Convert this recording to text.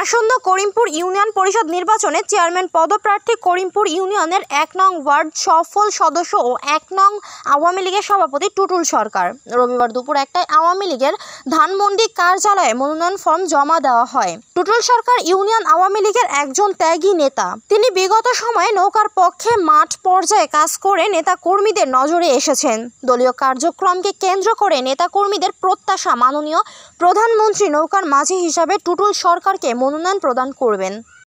আসন্ন করিমপুর ইউনিয়ন পরিষদ নির্বাচনে চেয়ারম্যান পদপ্রার্থী করিমপুর ইউনিয়নের ১ নং ওয়ার্ড সফল সদস্য ও ১ নং আওয়ামী লীগের সভাপতি টুটুল সরকার। রবিবার দুপুর ১টায় আওয়ামী লীগের ধানমন্ডি কার্যালয়ে মনোনয়ন ফর্ম জমা দেওয়া হয়। টুটুল সরকার ইউনিয়ন আওয়ামী লীগের একজন ত্যাগী নেতা। তিনি বিগত সময়ে নৌকার পক্ষে মাঠ পর্যায়ে কাজ করে নেতা কর্মীদের নজরে এসেছেন। দলীয় কার্যক্রমকে কেন্দ্র করে নেতা কর্মীদের প্রত্যাশা মাননীয় প্রধানমন্ত্রী নৌকার মাঝি হিসাবে টুটুল সরকারকে মনোনয়ন প্রদান করবেন।